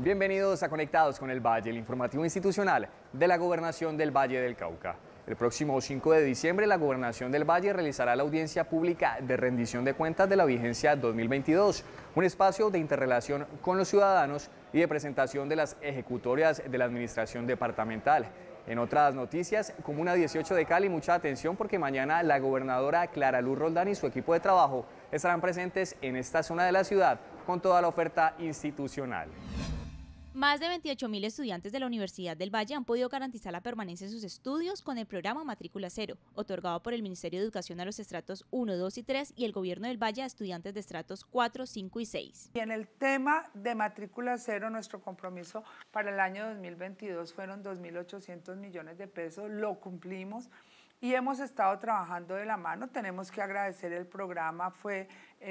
Bienvenidos a Conectados con el Valle, el informativo institucional de la Gobernación del Valle del Cauca. El próximo 5 de diciembre, la Gobernación del Valle realizará la audiencia pública de rendición de cuentas de la vigencia 2022, un espacio de interrelación con los ciudadanos y de presentación de las ejecutorias de la administración departamental. En otras noticias, Comuna 18 de Cali, mucha atención porque mañana la gobernadora Clara Luz Roldán y su equipo de trabajo estarán presentes en esta zona de la ciudad con toda la oferta institucional. Más de 28.000 estudiantes de la Universidad del Valle han podido garantizar la permanencia en sus estudios con el programa Matrícula Cero, otorgado por el Ministerio de Educación a los estratos 1, 2 y 3 y el Gobierno del Valle a estudiantes de estratos 4, 5 y 6. Y en el tema de Matrícula Cero, nuestro compromiso para el año 2022 fueron 2.800 millones de pesos, lo cumplimos. Y hemos estado trabajando de la mano. Tenemos que agradecer el programa, fue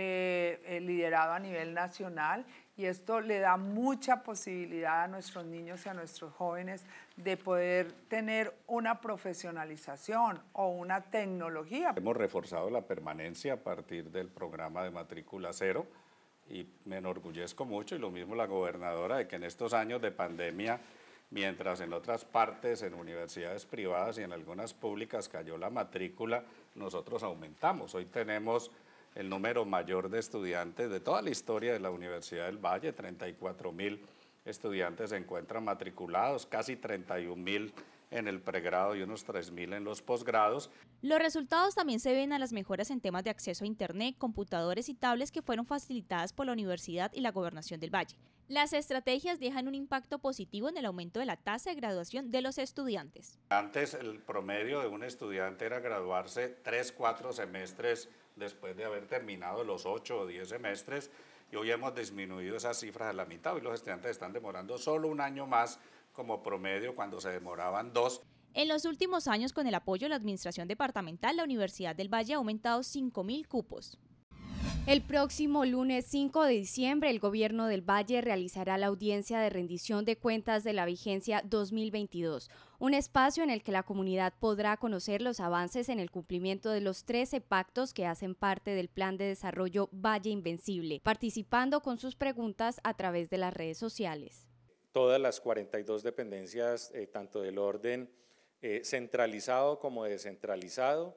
liderado a nivel nacional y esto le da mucha posibilidad a nuestros niños y a nuestros jóvenes de poder tener una profesionalización o una tecnología. Hemos reforzado la permanencia a partir del programa de Matrícula Cero y me enorgullezco mucho, y lo mismo la gobernadora, de que en estos años de pandemia, mientras en otras partes, en universidades privadas y en algunas públicas cayó la matrícula, nosotros aumentamos. Hoy tenemos el número mayor de estudiantes de toda la historia de la Universidad del Valle, 34.000 estudiantes se encuentran matriculados, casi 31.000 en el pregrado y unos 3.000 en los posgrados. Los resultados también se ven a las mejoras en temas de acceso a Internet, computadores y tablets que fueron facilitadas por la Universidad y la Gobernación del Valle. Las estrategias dejan un impacto positivo en el aumento de la tasa de graduación de los estudiantes. Antes el promedio de un estudiante era graduarse 3, 4 semestres después de haber terminado los 8 o 10 semestres y hoy hemos disminuido esas cifras a la mitad. Hoy los estudiantes están demorando solo un año más como promedio cuando se demoraban 2. En los últimos años, con el apoyo de la Administración Departamental, la Universidad del Valle ha aumentado 5.000 cupos. El próximo lunes 5 de diciembre, el Gobierno del Valle realizará la audiencia de rendición de cuentas de la vigencia 2022, un espacio en el que la comunidad podrá conocer los avances en el cumplimiento de los 13 pactos que hacen parte del Plan de Desarrollo Valle Invencible, participando con sus preguntas a través de las redes sociales. Todas las 42 dependencias, tanto del orden centralizado como descentralizado,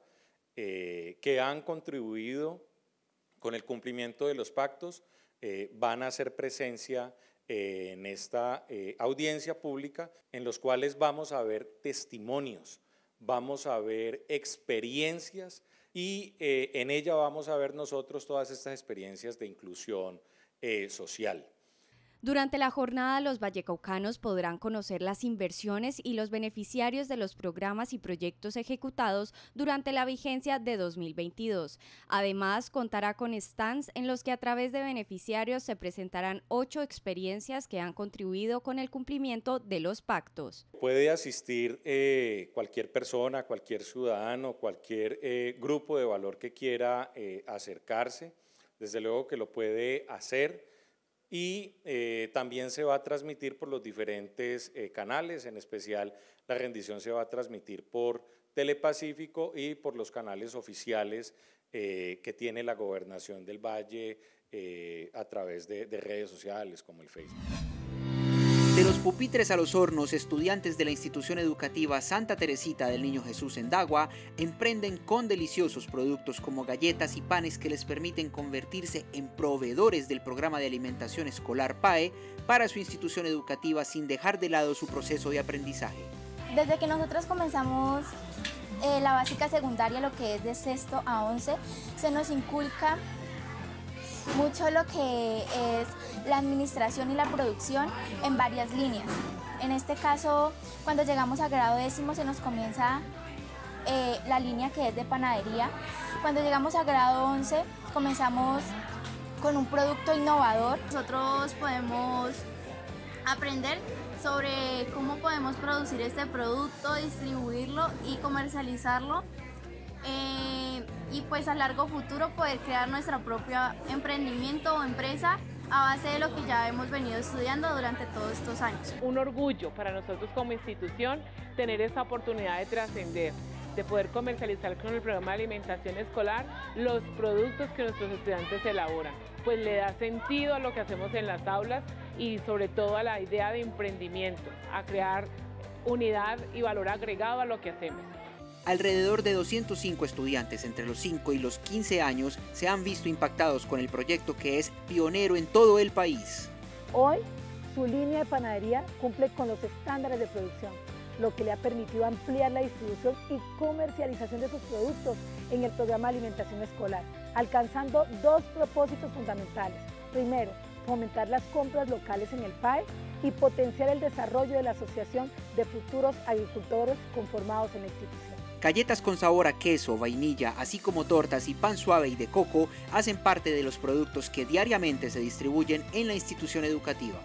que han contribuido con el cumplimiento de los pactos, van a hacer presencia en esta audiencia pública, en los cuales vamos a ver testimonios, vamos a ver experiencias y en ella vamos a ver nosotros todas estas experiencias de inclusión social. Durante la jornada, los vallecaucanos podrán conocer las inversiones y los beneficiarios de los programas y proyectos ejecutados durante la vigencia de 2022. Además, contará con stands en los que a través de beneficiarios se presentarán 8 experiencias que han contribuido con el cumplimiento de los pactos. Puede asistir cualquier persona, cualquier ciudadano, cualquier grupo de valor que quiera acercarse, desde luego que lo puede hacer. Y también se va a transmitir por los diferentes canales, en especial la rendición se va a transmitir por Telepacífico y por los canales oficiales que tiene la Gobernación del Valle a través de redes sociales como el Facebook. De los pupitres a los hornos, estudiantes de la institución educativa Santa Teresita del Niño Jesús en Dagua emprenden con deliciosos productos como galletas y panes que les permiten convertirse en proveedores del programa de alimentación escolar PAE para su institución educativa sin dejar de lado su proceso de aprendizaje. Desde que nosotros comenzamos la básica secundaria, lo que es de sexto a 11, se nos inculca mucho lo que es la administración y la producción en varias líneas. En este caso, cuando llegamos a grado 10º se nos comienza la línea que es de panadería. Cuando llegamos a grado 11 comenzamos con un producto innovador. Nosotros podemos aprender sobre cómo podemos producir este producto, distribuirlo y comercializarlo. Y pues a largo futuro poder crear nuestra propia emprendimiento o empresa a base de lo que ya hemos venido estudiando durante todos estos años. Un orgullo para nosotros como institución tener esta oportunidad de trascender, de poder comercializar con el programa de alimentación escolar los productos que nuestros estudiantes elaboran, pues le da sentido a lo que hacemos en las aulas y sobre todo a la idea de emprendimiento, a crear unidad y valor agregado a lo que hacemos. Alrededor de 205 estudiantes entre los 5 y los 15 años se han visto impactados con el proyecto que es pionero en todo el país. Hoy, su línea de panadería cumple con los estándares de producción, lo que le ha permitido ampliar la distribución y comercialización de sus productos en el programa de alimentación escolar, alcanzando dos propósitos fundamentales. Primero, fomentar las compras locales en el PAE y potenciar el desarrollo de la Asociación de Futuros Agricultores conformados en la institución. Galletas con sabor a queso, vainilla, así como tortas y pan suave y de coco hacen parte de los productos que diariamente se distribuyen en la institución educativa.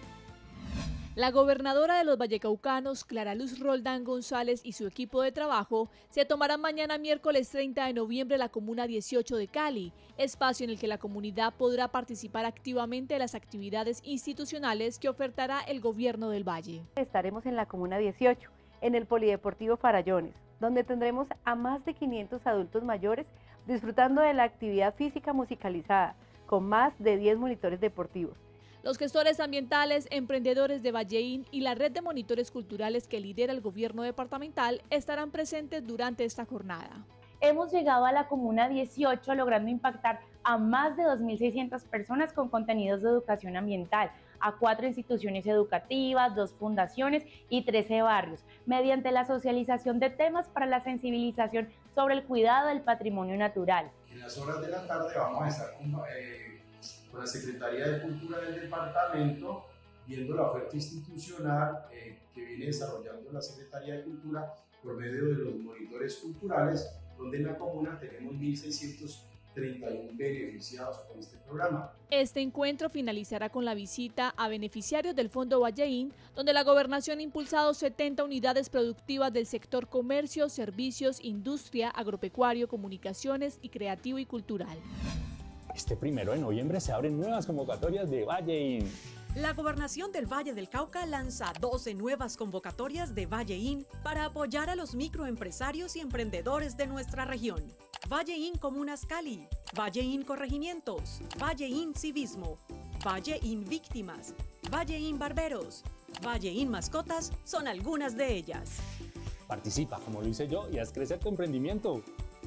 La gobernadora de los vallecaucanos, Clara Luz Roldán González, y su equipo de trabajo se tomarán mañana miércoles 30 de noviembre la Comuna 18 de Cali, espacio en el que la comunidad podrá participar activamente de las actividades institucionales que ofertará el gobierno del Valle. Estaremos en la Comuna 18, en el Polideportivo Farallones, donde tendremos a más de 500 adultos mayores disfrutando de la actividad física musicalizada, con más de 10 monitores deportivos. Los gestores ambientales, emprendedores de Valleín y la red de monitores culturales que lidera el gobierno departamental estarán presentes durante esta jornada. Hemos llegado a la Comuna 18 logrando impactar a más de 2.600 personas con contenidos de educación ambiental, a 4 instituciones educativas, 2 fundaciones y 13 barrios, mediante la socialización de temas para la sensibilización sobre el cuidado del patrimonio natural. En las horas de la tarde vamos a estar con la Secretaría de Cultura del departamento, viendo la oferta institucional que viene desarrollando la Secretaría de Cultura por medio de los monitores culturales, donde en la comuna tenemos 1.631 beneficiados con este programa. Este encuentro finalizará con la visita a beneficiarios del Fondo Valleín, donde la gobernación ha impulsado 70 unidades productivas del sector comercio, servicios, industria, agropecuario, comunicaciones y creativo y cultural. Este 1 de noviembre se abren nuevas convocatorias de Valleín. La Gobernación del Valle del Cauca lanza 12 nuevas convocatorias de Valleín para apoyar a los microempresarios y emprendedores de nuestra región. Valleín Comunas Cali, Valleín Corregimientos, Valleín Civismo, Valleín Víctimas, Valleín Barberos, Valleín Mascotas son algunas de ellas. Participa como lo hice yo y haz crecer tu emprendimiento.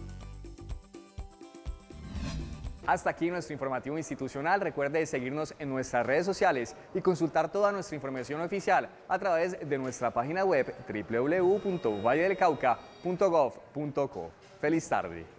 Hasta aquí nuestro informativo institucional. Recuerde seguirnos en nuestras redes sociales y consultar toda nuestra información oficial a través de nuestra página web www.valledelcauca.gov.co. ¡Feliz tarde!